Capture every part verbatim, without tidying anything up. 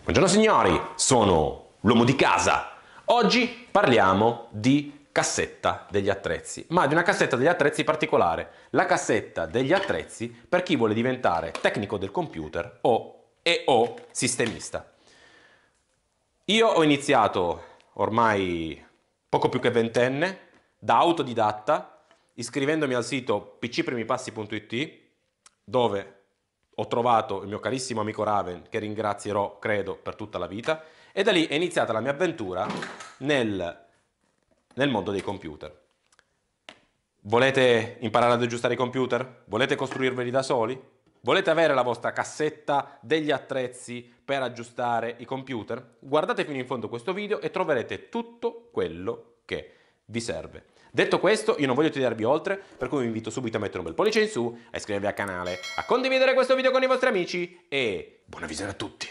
Buongiorno signori, sono l'uomo di casa. Oggi parliamo di cassetta degli attrezzi, ma di una cassetta degli attrezzi particolare, la cassetta degli attrezzi per chi vuole diventare tecnico del computer o e o sistemista. Io ho iniziato ormai poco più che ventenne, da autodidatta, iscrivendomi al sito p c primi passi punto i t, dove ho trovato il mio carissimo amico Raven, che ringrazierò, credo, per tutta la vita, e da lì è iniziata la mia avventura nel, nel mondo dei computer. Volete imparare ad aggiustare i computer? Volete costruirveli da soli? Volete avere la vostra cassetta degli attrezzi per aggiustare i computer? Guardate fino in fondo questo video e troverete tutto quello che vi serve. Detto questo, io non voglio tediarvi oltre, per cui vi invito subito a mettere un bel pollice in su, a iscrivervi al canale, a condividere questo video con i vostri amici e buona visione a tutti!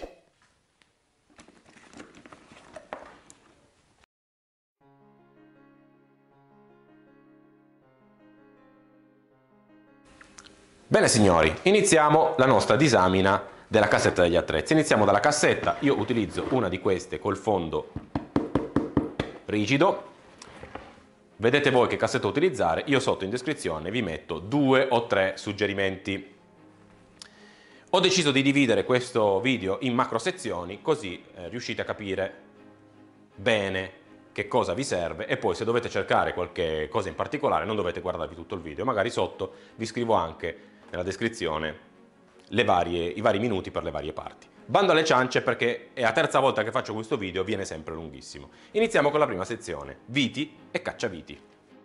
Bene signori, iniziamo la nostra disamina della cassetta degli attrezzi. Iniziamo dalla cassetta, io utilizzo una di queste col fondo rigido. Vedete voi che cassetta utilizzare, io sotto in descrizione vi metto due o tre suggerimenti. Ho deciso di dividere questo video in macro sezioni, così eh, riuscite a capire bene che cosa vi serve e poi se dovete cercare qualche cosa in particolare non dovete guardarvi tutto il video, magari sotto vi scrivo anche nella descrizione le varie, i vari minuti per le varie parti. Bando alle ciance perché è la terza volta che faccio questo video, viene sempre lunghissimo. Iniziamo con la prima sezione, viti e cacciaviti.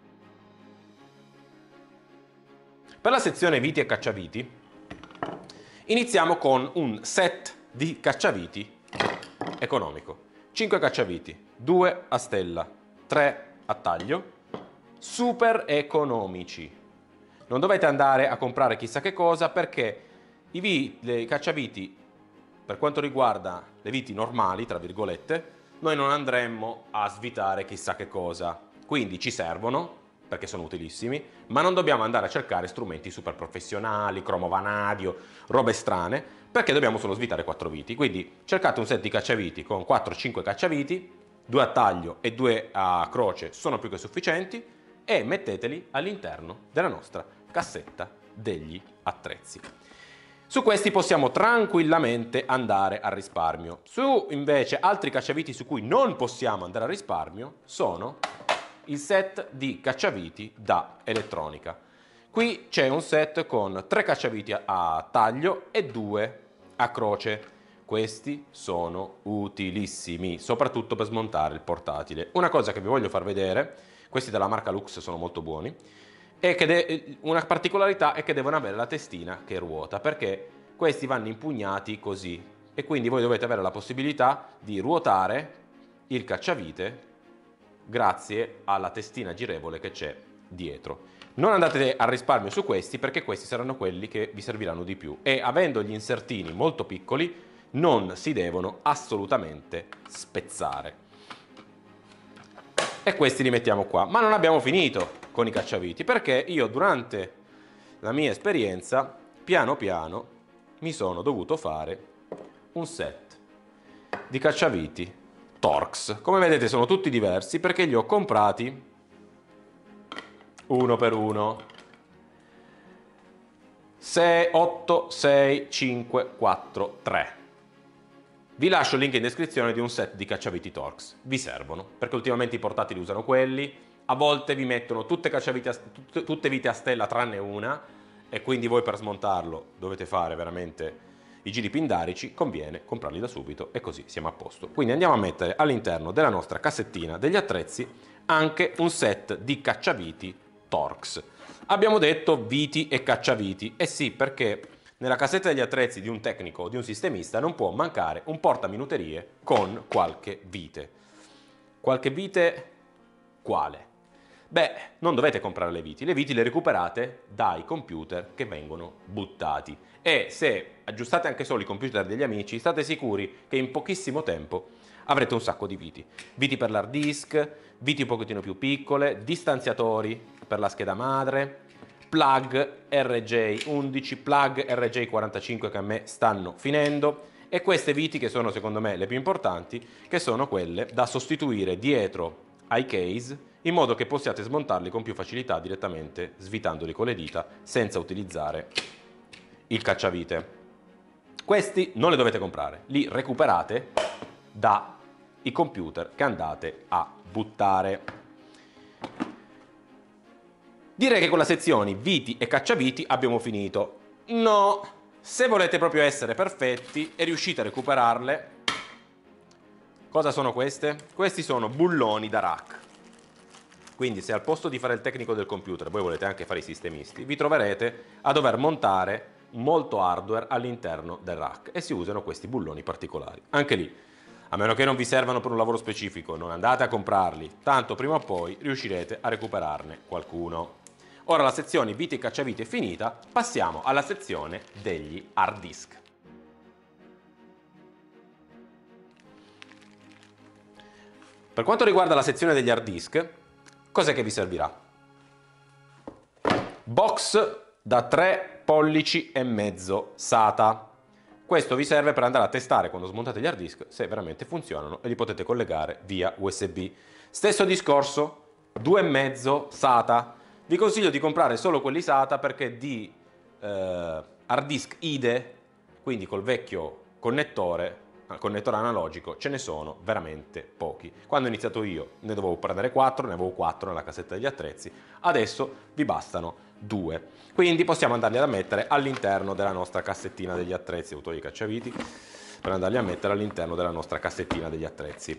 Per la sezione viti e cacciaviti iniziamo con un set di cacciaviti economico. cinque cacciaviti, due a stella, tre a taglio, super economici. Non dovete andare a comprare chissà che cosa perché i, vi, i cacciaviti, per quanto riguarda le viti normali, tra virgolette, noi non andremmo a svitare chissà che cosa. Quindi ci servono, perché sono utilissimi, ma non dobbiamo andare a cercare strumenti super professionali, cromo vanadio, robe strane, perché dobbiamo solo svitare quattro viti. Quindi cercate un set di cacciaviti con quattro cinque cacciaviti, due a taglio e due a croce sono più che sufficienti, e metteteli all'interno della nostra cassetta degli attrezzi. Su questi possiamo tranquillamente andare a risparmio. Su invece altri cacciaviti su cui non possiamo andare a risparmio sono il set di cacciaviti da elettronica. Qui c'è un set con tre cacciaviti a taglio e due a croce. Questi sono utilissimi, soprattutto per smontare il portatile. Una cosa che vi voglio far vedere, questi della marca Lux sono molto buoni, e che una particolarità è che devono avere la testina che ruota, perché questi vanno impugnati così e quindi voi dovete avere la possibilità di ruotare il cacciavite grazie alla testina girevole che c'è dietro. Non andate a risparmio su questi perché questi saranno quelli che vi serviranno di più e avendo gli insertini molto piccoli non si devono assolutamente spezzare. E questi li mettiamo qua, ma non abbiamo finito con i cacciaviti perché io durante la mia esperienza piano piano mi sono dovuto fare un set di cacciaviti Torx. Come vedete sono tutti diversi perché li ho comprati uno per uno. sei, otto, sei, cinque, quattro, tre. Vi lascio il link in descrizione di un set di cacciaviti Torx. Vi servono perché ultimamente i portatili usano quelli. A volte vi mettono tutte, cacciavite a, tutte, tutte vite a stella tranne una e quindi voi per smontarlo dovete fare veramente i giri pindarici, conviene comprarli da subito e così siamo a posto. Quindi andiamo a mettere all'interno della nostra cassettina degli attrezzi anche un set di cacciaviti Torx. Abbiamo detto viti e cacciaviti, e sì perché nella cassetta degli attrezzi di un tecnico o di un sistemista non può mancare un portaminuterie con qualche vite. Qualche vite quale? Beh, non dovete comprare le viti, le viti le recuperate dai computer che vengono buttati e se aggiustate anche solo i computer degli amici state sicuri che in pochissimo tempo avrete un sacco di viti. Viti per l'hard disk, viti un pochettino più piccole, distanziatori per la scheda madre, plug R J undici, plug R J quarantacinque che a me stanno finendo e queste viti che sono secondo me le più importanti, che sono quelle da sostituire dietro ai case in modo che possiate smontarli con più facilità direttamente svitandoli con le dita senza utilizzare il cacciavite. Questi non li dovete comprare, li recuperate dai computer che andate a buttare. Direi che con la sezione viti e cacciaviti abbiamo finito. No, se volete proprio essere perfetti e riuscite a recuperarle, cosa sono queste? Questi sono bulloni da rack. Quindi se al posto di fare il tecnico del computer voi volete anche fare i sistemisti, vi troverete a dover montare molto hardware all'interno del rack e si usano questi bulloni particolari. Anche lì, a meno che non vi servano per un lavoro specifico, non andate a comprarli, tanto prima o poi riuscirete a recuperarne qualcuno. Ora la sezione viti e cacciaviti è finita, passiamo alla sezione degli hard disk. Per quanto riguarda la sezione degli hard disk, cos'è che vi servirà? Box da tre pollici e mezzo SATA. Questo vi serve per andare a testare quando smontate gli hard disk se veramente funzionano e li potete collegare via U S B. Stesso discorso, due e mezzo SATA. Vi consiglio di comprare solo quelli SATA perché di eh, hard disk I D E, quindi col vecchio connettore, connettore analogico, ce ne sono veramente pochi. Quando ho iniziato io ne dovevo prendere quattro, ne avevo quattro nella cassetta degli attrezzi, adesso vi bastano due. Quindi possiamo andarli a mettere all'interno della nostra cassettina degli attrezzi, ho avuto i cacciaviti, per andarli a mettere all'interno della nostra cassettina degli attrezzi.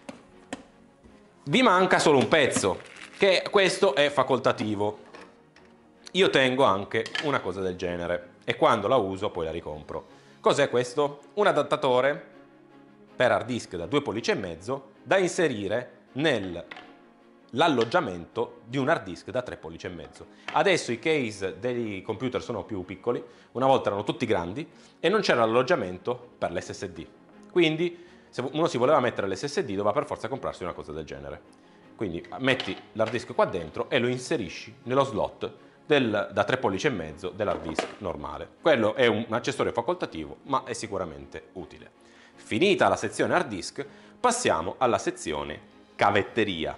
Vi manca solo un pezzo, che questo è facoltativo. Io tengo anche una cosa del genere e quando la uso poi la ricompro. Cos'è questo? Un adattatore per hard disk da due pollici e mezzo da inserire nell'alloggiamento di un hard disk da tre pollici e mezzo. Adesso i case dei computer sono più piccoli, una volta erano tutti grandi e non c'era l'alloggiamento per l'S S D. Quindi se uno si voleva mettere l'S S D doveva per forza comprarsi una cosa del genere. Quindi metti l'hard disk qua dentro e lo inserisci nello slot del, da tre pollici e mezzo dell'hard disk normale. Quello è un accessorio facoltativo, ma è sicuramente utile. Finita la sezione hard disk, passiamo alla sezione cavetteria.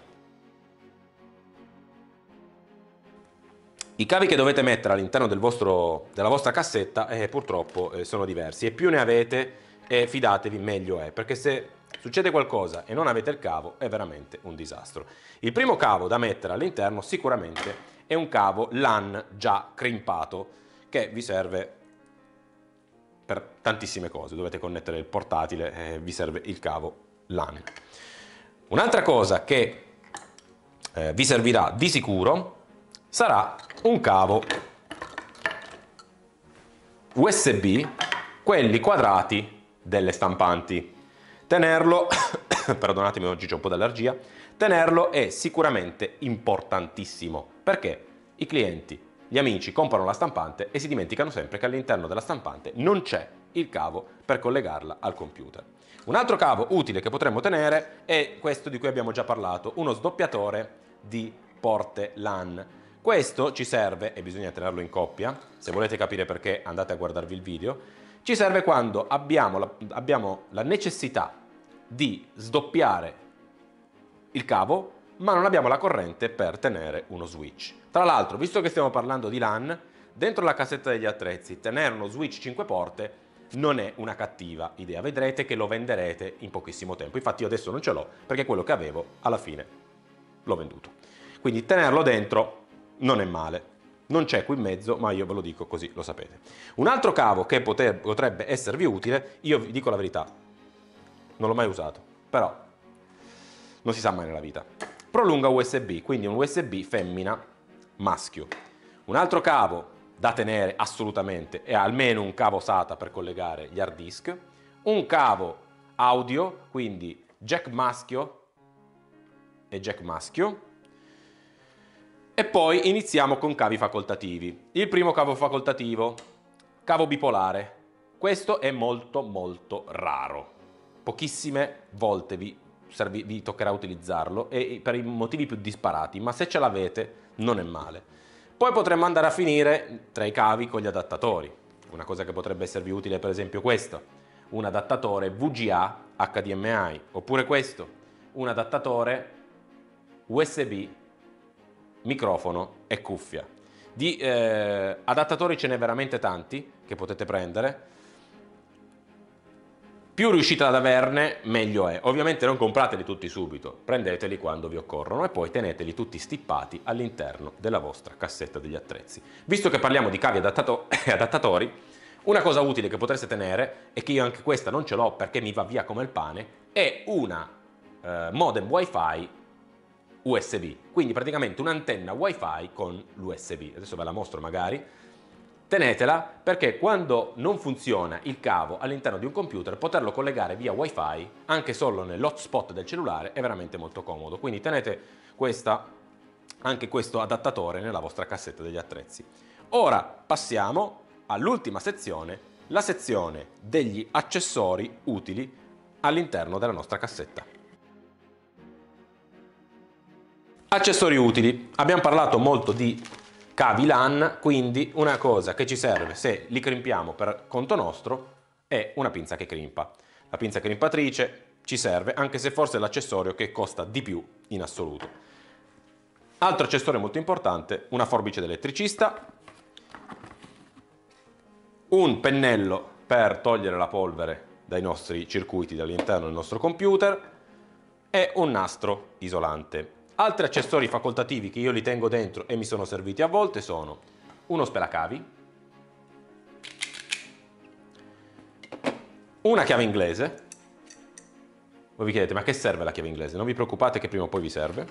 I cavi che dovete mettere all'interno del vostro, della vostra cassetta eh, purtroppo eh, sono diversi e più ne avete e fidatevi meglio è, perché se succede qualcosa e non avete il cavo è veramente un disastro. Il primo cavo da mettere all'interno sicuramente è un cavo LAN già crimpato che vi serve per tantissime cose, dovete connettere il portatile e vi serve il cavo LAN. Un'altra cosa che eh, vi servirà di sicuro sarà un cavo U S B, quelli quadrati delle stampanti. Tenerlo, perdonatemi oggi c'ho un po' d'allergia, tenerlo è sicuramente importantissimo perché i clienti, gli amici comprano la stampante e si dimenticano sempre che all'interno della stampante non c'è il cavo per collegarla al computer. Un altro cavo utile che potremmo tenere è questo di cui abbiamo già parlato, uno sdoppiatore di porte LAN. Questo ci serve, e bisogna tenerlo in coppia, se volete capire perché andate a guardarvi il video, ci serve quando abbiamo la, abbiamo la necessità di sdoppiare il cavo, ma non abbiamo la corrente per tenere uno switch. Tra l'altro, visto che stiamo parlando di LAN, dentro la cassetta degli attrezzi tenere uno switch cinque porte non è una cattiva idea. Vedrete che lo venderete in pochissimo tempo. Infatti io adesso non ce l'ho perché quello che avevo alla fine l'ho venduto. Quindi tenerlo dentro non è male. Non c'è qui in mezzo, ma io ve lo dico così lo sapete. Un altro cavo che potrebbe esservi utile, io vi dico la verità, non l'ho mai usato, però non si sa mai nella vita. Prolunga U S B, quindi un U S B femmina maschio. Un altro cavo da tenere assolutamente è almeno un cavo SATA per collegare gli hard disk, un cavo audio, quindi jack maschio e jack maschio. E poi iniziamo con cavi facoltativi. Il primo cavo facoltativo, cavo bipolare. Questo è molto molto raro. Pochissime volte vi, servi, vi toccherà utilizzarlo e per i motivi più disparati, ma se ce l'avete non è male. Poi potremmo andare a finire tra i cavi con gli adattatori. Una cosa che potrebbe esservi utile per esempio questa. un adattatore V G A H D M I, oppure questo, un adattatore U S B, microfono e cuffia. Di eh, adattatori ce n'è veramente tanti che potete prendere. Più riuscite ad averne, meglio è. Ovviamente non comprateli tutti subito, prendeteli quando vi occorrono e poi teneteli tutti stippati all'interno della vostra cassetta degli attrezzi. Visto che parliamo di cavi adattato- adattatori, una cosa utile che potreste tenere, e che io anche questa non ce l'ho perché mi va via come il pane, è una eh, modem Wi-Fi U S B, quindi praticamente un'antenna Wi-Fi con l'U S B. Adesso ve la mostro magari. Tenetela perché quando non funziona il cavo all'interno di un computer, poterlo collegare via Wi-Fi anche solo nell'hotspot del cellulare è veramente molto comodo. Quindi tenete questa, anche questo adattatore nella vostra cassetta degli attrezzi. Ora passiamo all'ultima sezione, la sezione degli accessori utili all'interno della nostra cassetta. Accessori utili. Abbiamo parlato molto di cavi LAN, quindi una cosa che ci serve se li crimpiamo per conto nostro è una pinza che crimpa. La pinza crimpatrice ci serve, anche se forse è l'accessorio che costa di più in assoluto. Altro accessorio molto importante, una forbice d'elettricista, un pennello per togliere la polvere dai nostri circuiti dall'interno del nostro computer e un nastro isolante. Altri accessori facoltativi che io li tengo dentro e mi sono serviti a volte sono uno spelacavi, una chiave inglese. Voi vi chiedete, ma che serve la chiave inglese? Non vi preoccupate che prima o poi vi serve.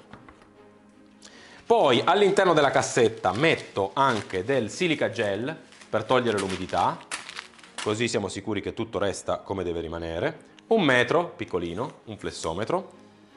Poi all'interno della cassetta metto anche del silica gel per togliere l'umidità, così siamo sicuri che tutto resta come deve rimanere. Un metro piccolino, un flessometro.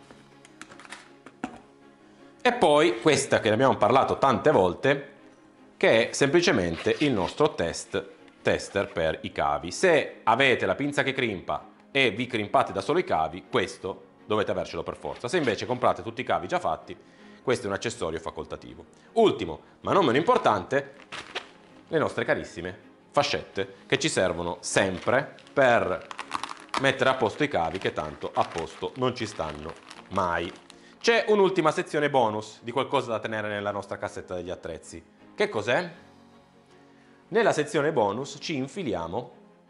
E poi questa che ne abbiamo parlato tante volte, che è semplicemente il nostro test, tester per i cavi. Se avete la pinza che crimpa e vi crimpate da solo i cavi, questo dovete avercelo per forza. Se invece comprate tutti i cavi già fatti, questo è un accessorio facoltativo. Ultimo, ma non meno importante, le nostre carissime fascette che ci servono sempre per mettere a posto i cavi, che tanto a posto non ci stanno mai. C'è un'ultima sezione bonus di qualcosa da tenere nella nostra cassetta degli attrezzi. Che cos'è? Nella sezione bonus ci infiliamo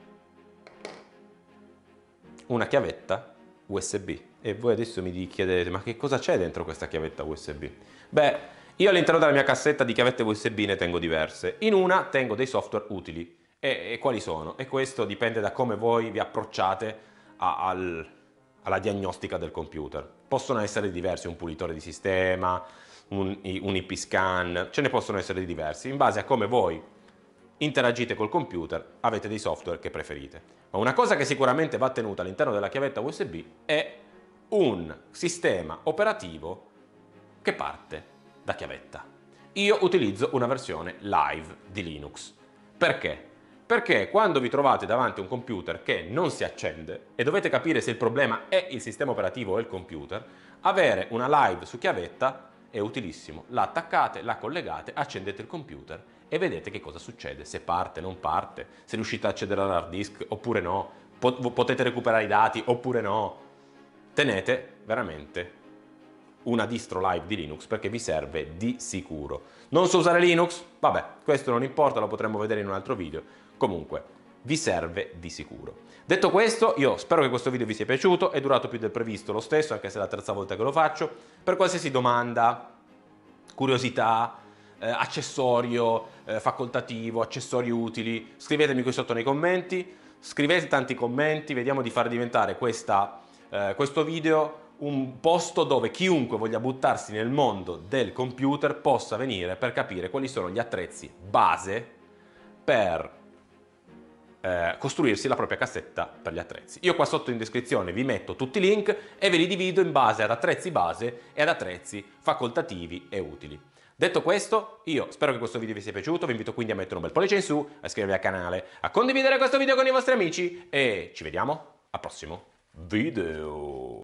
una chiavetta U S B. E voi adesso mi chiedete, ma che cosa c'è dentro questa chiavetta U S B? Beh, io all'interno della mia cassetta di chiavette U S B ne tengo diverse. In una tengo dei software utili. E, e quali sono? E questo dipende da come voi vi approcciate a, al... alla diagnostica del computer. Possono essere diversi, un pulitore di sistema, un, un I P scan, ce ne possono essere diversi, in base a come voi interagite col computer, avete dei software che preferite. Ma una cosa che sicuramente va tenuta all'interno della chiavetta U S B è un sistema operativo che parte da chiavetta. Io utilizzo una versione live di Linux. Perché? Perché quando vi trovate davanti a un computer che non si accende e dovete capire se il problema è il sistema operativo o il computer, avere una live su chiavetta è utilissimo. La attaccate, la collegate, accendete il computer e vedete che cosa succede, se parte, non parte, se riuscite a accedere all'hard disk oppure no, potete recuperare i dati oppure no. Tenete veramente una distro live di Linux perché vi serve di sicuro. Non so usare Linux? Vabbè, questo non importa, lo potremo vedere in un altro video. Comunque, vi serve di sicuro. Detto questo, io spero che questo video vi sia piaciuto, è durato più del previsto lo stesso, anche se è la terza volta che lo faccio. Per qualsiasi domanda, curiosità, eh, accessorio, eh, facoltativo, accessori utili, scrivetemi qui sotto nei commenti, scrivete tanti commenti, vediamo di far diventare questa, eh, questo video un posto dove chiunque voglia buttarsi nel mondo del computer possa venire per capire quali sono gli attrezzi base per eh, costruirsi la propria cassetta per gli attrezzi. Io qua sotto in descrizione vi metto tutti i link e ve li divido in base ad attrezzi base e ad attrezzi facoltativi e utili. Detto questo, io spero che questo video vi sia piaciuto, vi invito quindi a mettere un bel pollice in su, a iscrivervi al canale, a condividere questo video con i vostri amici e ci vediamo al prossimo video.